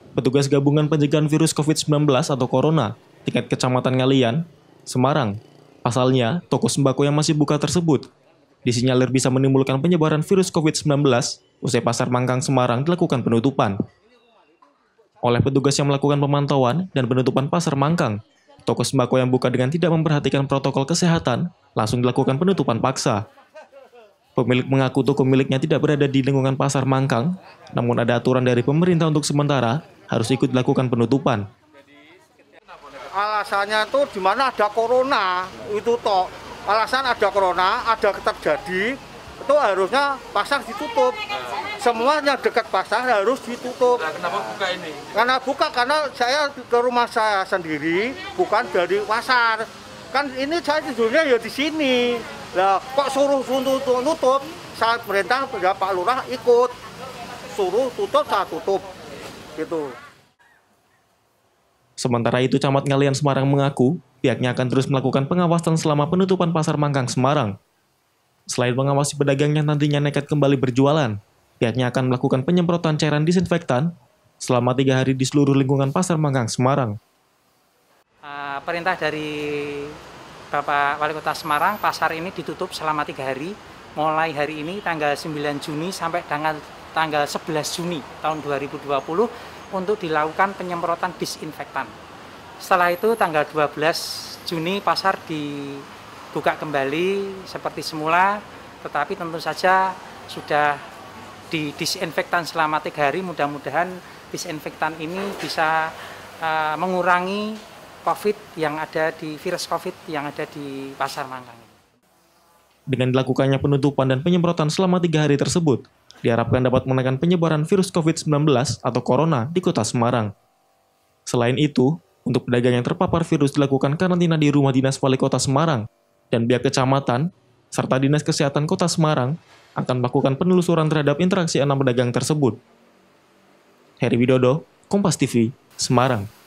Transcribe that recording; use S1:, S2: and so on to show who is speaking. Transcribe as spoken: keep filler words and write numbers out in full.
S1: Petugas Gabungan Pencegahan Virus covid sembilan belas atau Corona, tingkat Kecamatan Ngalian, Semarang. Pasalnya, toko sembako yang masih buka tersebut disinyalir bisa menimbulkan penyebaran virus covid sembilan belas usai Pasar Mangkang Semarang dilakukan penutupan. Oleh petugas yang melakukan pemantauan dan penutupan Pasar Mangkang, toko sembako yang buka dengan tidak memperhatikan protokol kesehatan langsung dilakukan penutupan paksa. Pemilik mengaku toko miliknya tidak berada di lingkungan Pasar Mangkang, namun ada aturan dari pemerintah untuk sementara harus ikut dilakukan penutupan.
S2: Alasannya tuh di mana ada corona, itu toh. Alasan ada corona, ada terjadi, itu harusnya pasar ditutup. Semuanya dekat pasar harus ditutup.
S3: Nah, kenapa buka ini?
S2: Karena buka karena saya ke rumah saya sendiri, bukan dari pasar. Kan ini saya tidurnya ya di sini. Lah kok suruh tutup, tutup? Saat perintah ya Pak Lurah ikut. Suruh tutup, saya tutup. Gitu.
S1: Sementara itu, Camat Ngalian Semarang mengaku pihaknya akan terus melakukan pengawasan selama penutupan Pasar Mangkang Semarang. Selain mengawasi pedagang yang nantinya nekat kembali berjualan, pihaknya akan melakukan penyemprotan cairan disinfektan selama tiga hari di seluruh lingkungan Pasar Mangkang Semarang.
S4: Uh, perintah dari Bapak Wali Kota Semarang, pasar ini ditutup selama tiga hari, mulai hari ini tanggal sembilan Juni sampai tanggal, tanggal sebelas Juni tahun dua ribu dua puluh untuk dilakukan penyemprotan disinfektan. Setelah itu tanggal dua belas Juni pasar dibuka kembali seperti semula, tetapi tentu saja sudah didisinfektan selama tiga hari. Mudah-mudahan disinfektan ini bisa uh, mengurangi COVID yang ada di virus COVID yang ada di Pasar Mangkang.
S1: Dengan dilakukannya penutupan dan penyemprotan selama tiga hari tersebut, diharapkan dapat menekan penyebaran virus covid sembilan belas atau Corona di Kota Semarang. Selain itu, untuk pedagang yang terpapar virus dilakukan karantina di rumah dinas Wali Kota Semarang, dan pihak kecamatan, serta Dinas Kesehatan Kota Semarang akan melakukan penelusuran terhadap interaksi enam pedagang tersebut. Heri Widodo, Kompas T V, Semarang.